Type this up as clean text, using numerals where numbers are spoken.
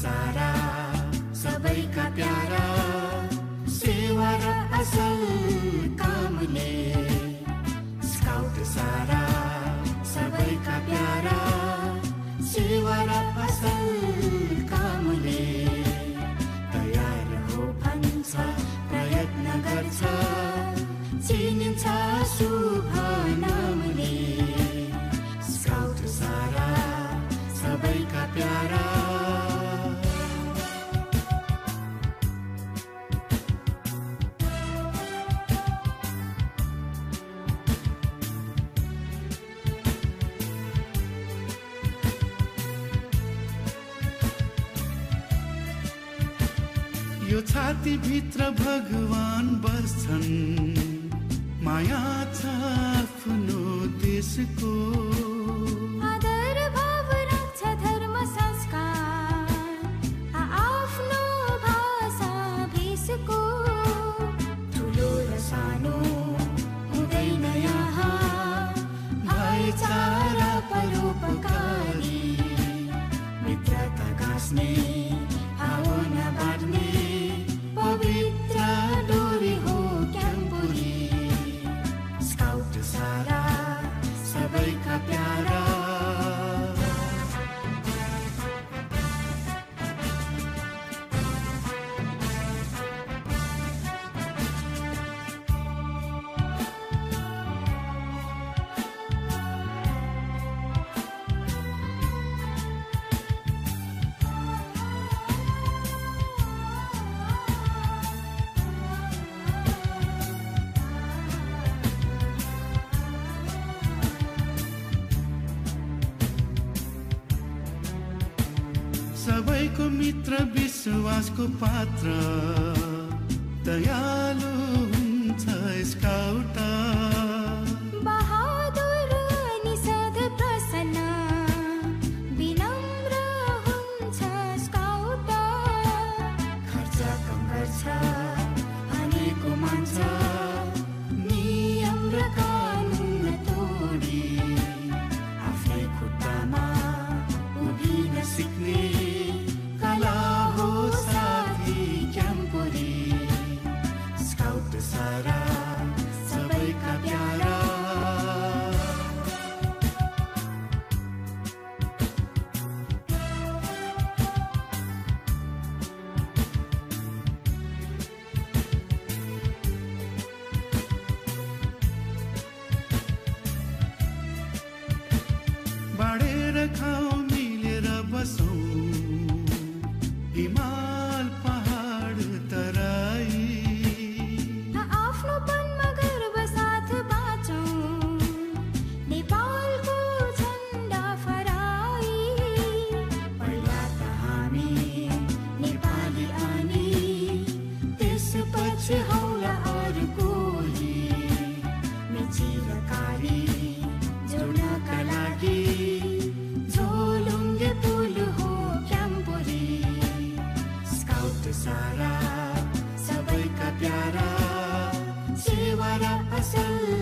सारा सबैका प्यारा सेवा र असल कामले स्काउट सारा सबैका प्यारा सेवा र असल कामले तयार हो भन्छ प्रयत्न गर्छ चिनिन्छ शुभ नामले स्काउट सारा सबैका प्यारा यो छाती भित्र भगवान बस्छन् माया छ आफ्नो देशको आदर भाव राख्छ धर्म संस्कार आफ्नो भाषा भेषको ठुलो र सानो हुँदैन यहाँ भाइचारा परोपकारी मित्रता गाँस्ने भावना बाँड्ने पवित्र डोरी हो क्याम्पुरी स्काउट सारा सबैका प्यारा सबैको मित्र विश्वासको पात्र दयालु हुन्छ स्काउट बहादुर निषेध प्रसन्न विनम्र हुन्छ स्काउट खर्च कम गर्छ भनेको मान्छ नियम र कानुन तोडी आफ्नै खुट्टामा उभिन सिक्ने कला हो साथी क्याम्पुरी स्काउट सारा सबैका प्यारा बाँडेर खाऊ मिलेर बसौँ हिमाल पहाड तराई आफ्नोपनमा गर्व साथ बाँचौँ नेपालको झन्डा फहराई पहिला त हामी नेपाली अनि त्यसपछि हौला अरू कोही मिचिरकारी जोड्नका लागि झोलुङ्गे पुल हो क्याम्पुरी स्काउट सारा सबैका प्यारा सेवा र असल